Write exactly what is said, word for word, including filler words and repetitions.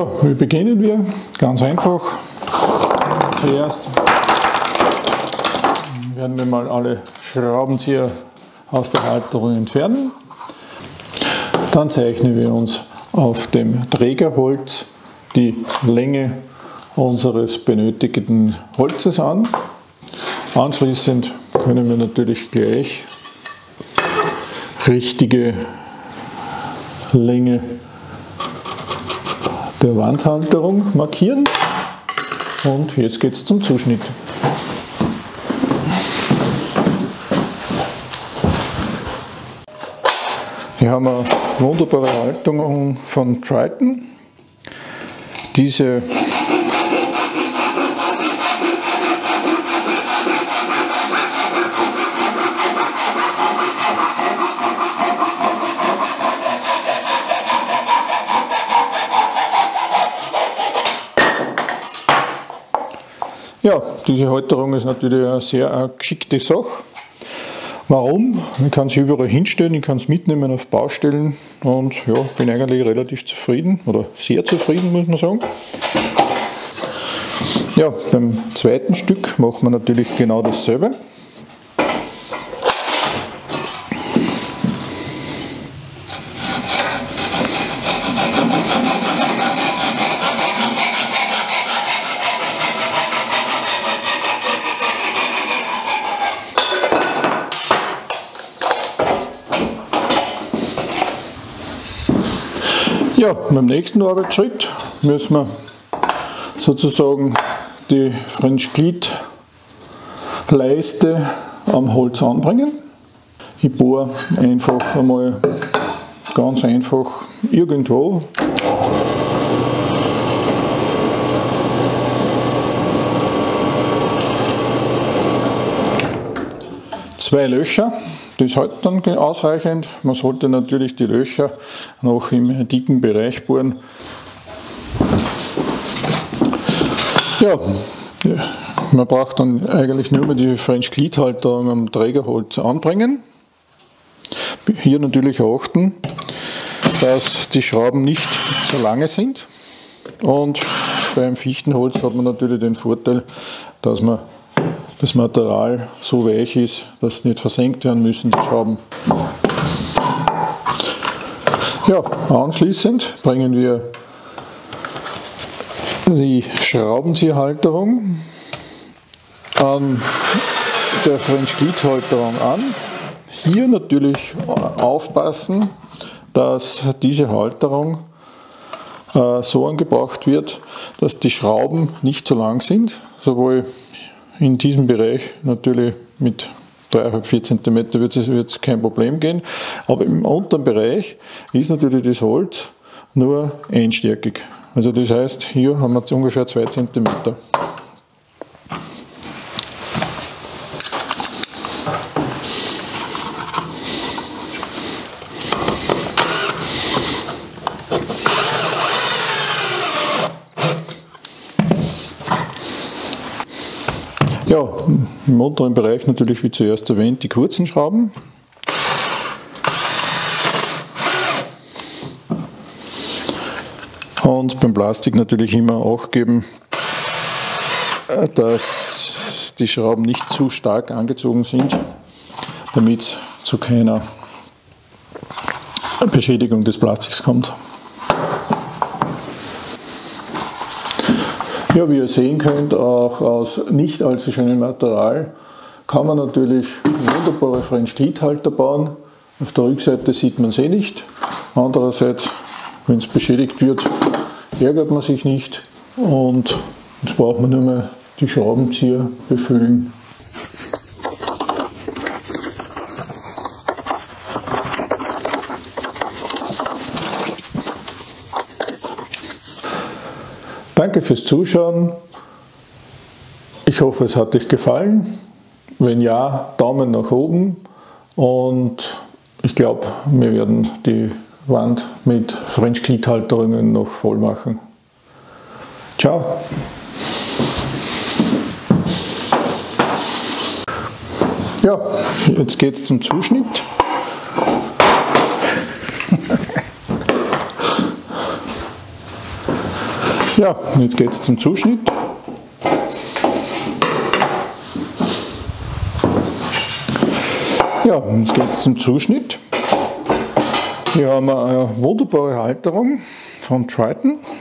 Ja, wie beginnen wir? Ganz einfach. Zuerst werden wir mal alle Schraubenzieher aus der Halterung entfernen. Dann zeichnen wir uns auf dem Trägerholz die Länge unseres benötigten Holzes an. Anschließend können wir natürlich gleich richtige Länge der Wandhalterung markieren. Und jetzt geht es zum Zuschnitt. Hier haben wir eine wunderbare Halterung von Triton. Diese Ja, diese Halterung ist natürlich eine sehr geschickte Sache. Warum? Ich kann es überall hinstellen, ich kann es mitnehmen auf Baustellen und ja, bin eigentlich relativ zufrieden oder sehr zufrieden, muss man sagen. Ja, beim zweiten Stück machen wir natürlich genau dasselbe. Ja, beim nächsten Arbeitsschritt müssen wir sozusagen die French Glied Leiste am Holz anbringen. Ich bohre einfach einmal ganz einfach irgendwo. Zwei Löcher. Das hält dann ausreichend. Man sollte natürlich die Löcher noch im dicken Bereich bohren. Ja, man braucht dann eigentlich nur mehr die French Glied Halterung am Trägerholz anbringen. Hier natürlich achten, dass die Schrauben nicht so lange sind. Und beim Fichtenholz hat man natürlich den Vorteil, dass man das Material so weich ist, dass nicht versenkt werden müssen, die Schrauben. Ja, anschließend bringen wir die Schraubenzieherhalterung an der French Glied Halterung an. Hier natürlich aufpassen, dass diese Halterung äh, so angebracht wird, dass die Schrauben nicht zu lang sind, sowohl in diesem Bereich natürlich mit drei Komma fünf bis vier Zentimeter wird es kein Problem gehen, aber im unteren Bereich ist natürlich das Holz nur einstärkig. Also das heißt, hier haben wir ungefähr zwei Zentimeter. Ja, im unteren Bereich natürlich wie zuerst erwähnt die kurzen Schrauben. Und beim Plastik natürlich immer Acht geben, dass die Schrauben nicht zu stark angezogen sind, damit es zu keiner Beschädigung des Plastiks kommt. Ja, wie ihr sehen könnt, auch aus nicht allzu schönem Material kann man natürlich wunderbare French Glied Halter bauen. Auf der Rückseite sieht man sie nicht. Andererseits, wenn es beschädigt wird, ärgert man sich nicht und jetzt braucht man nur mehr die Schraubenzieher befüllen. Danke fürs Zuschauen. Ich hoffe, es hat euch gefallen. Wenn ja, Daumen nach oben. Und ich glaube, wir werden die Wand mit French Glied Halterungen noch voll machen. Ciao! Ja, jetzt geht es zum Zuschnitt. Ja, jetzt geht es zum Zuschnitt. Ja, jetzt geht es zum Zuschnitt. Hier haben wir eine wunderbare Halterung von Triton.